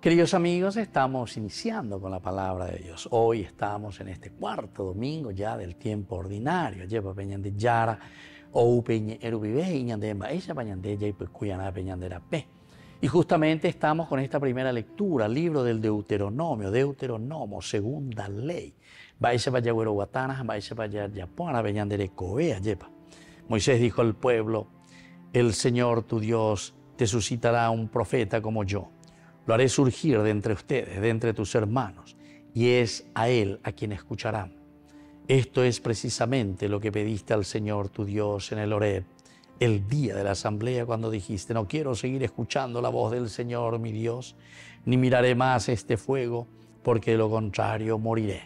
Queridos amigos, estamos iniciando con la palabra de Dios. Hoy estamos en este cuarto domingo ya del tiempo ordinario. Lleva peñande yara o peñe erubibe iñande maesha pañande ya y cuyana peñandera pe. Y justamente estamos con esta primera lectura, libro del Deuteronomio, segunda ley. Baisha para Yagüero Guatana, Baisha para Yapona, peñandere coea yepa. Moisés dijo al pueblo: el Señor tu Dios te suscitará un profeta como yo. Lo haré surgir de entre ustedes, de entre tus hermanos, y es a él a quien escucharán. Esto es precisamente lo que pediste al Señor tu Dios en el Horeb, el día de la asamblea, cuando dijiste: no quiero seguir escuchando la voz del Señor mi Dios, ni miraré más este fuego, porque de lo contrario moriré.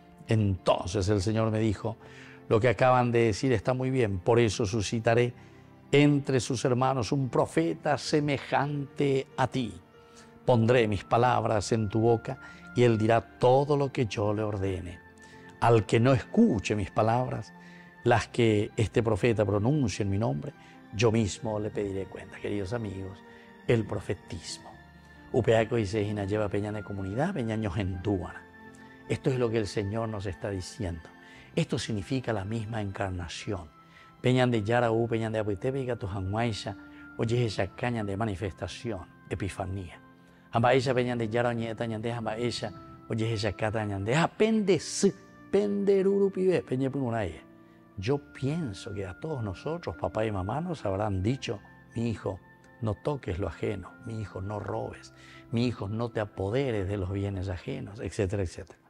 Entonces el Señor me dijo: lo que acaban de decir está muy bien, por eso suscitaré entre sus hermanos un profeta semejante a ti. Pondré mis palabras en tu boca y él dirá todo lo que yo le ordene. Al que no escuche mis palabras, las que este profeta pronuncie en mi nombre, yo mismo le pediré cuenta. Queridos amigos, el profetismo. Upeaco y Sejina lleva peña de comunidad, peñaños en Dúana. Esto es lo que el Señor nos está diciendo. Esto significa la misma encarnación. Peñan de Yara u peñan de Abuitepica, tu Janguaisha, oye esa caña de manifestación, epifanía. Hambaisha peñan de Yara oñeta ñande hambaisha, oye esa cata ñande, apende si, penderuru pibe, peña pununaye. Yo pienso que a todos nosotros, papá y mamá, nos habrán dicho: mi hijo, no toques lo ajeno, mi hijo, no robes, mi hijo, no te apoderes de los bienes ajenos, etcétera, etcétera.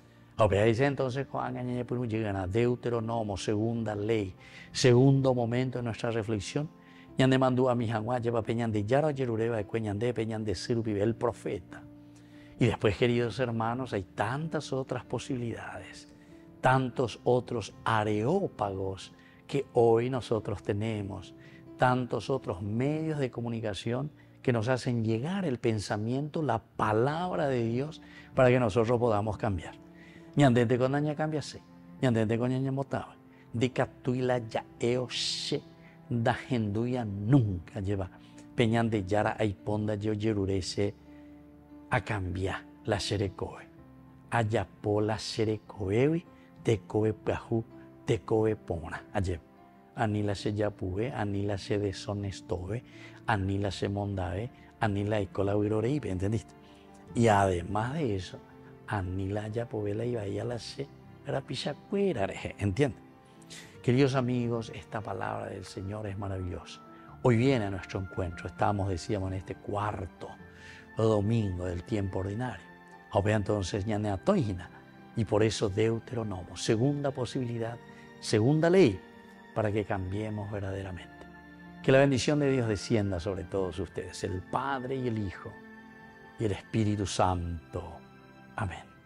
Dice entonces Juan llegan a Deuteronomio, segunda ley, segundo momento de nuestra reflexión. Ñande mandó a mi janguá, lleva peñan de Yara Yerureba de Cueñande, peñan de Sirupibe, el profeta. Y después, queridos hermanos, hay tantas otras posibilidades, tantos otros areópagos que hoy nosotros tenemos, tantos otros medios de comunicación que nos hacen llegar el pensamiento, la palabra de Dios, para que nosotros podamos cambiar. Ñandente con daña cambiase, ñandente con daña motaba, de catuila ya eoshe, da genduya nunca lleva, peñan de Yara aiponda yo yerurese a cambiar la xerecoe, ayapo la xerecoewi, te coe pajú, te coe pona, ayep. Anila se yapue, anila se deshonestoe, anila se mondave, anila icola uiroreipe, ¿entendiste? Y además de eso, anila yapovela y vaya la se rapichacuera, ¿entiendes? Queridos amigos, esta palabra del Señor es maravillosa. Hoy viene a nuestro encuentro, estamos, decíamos, en este cuarto domingo del tiempo ordinario. Ahora entonces ñane atoina, y por eso Deuteronomio, segunda posibilidad, segunda ley, para que cambiemos verdaderamente. Que la bendición de Dios descienda sobre todos ustedes, el Padre y el Hijo y el Espíritu Santo. Amén.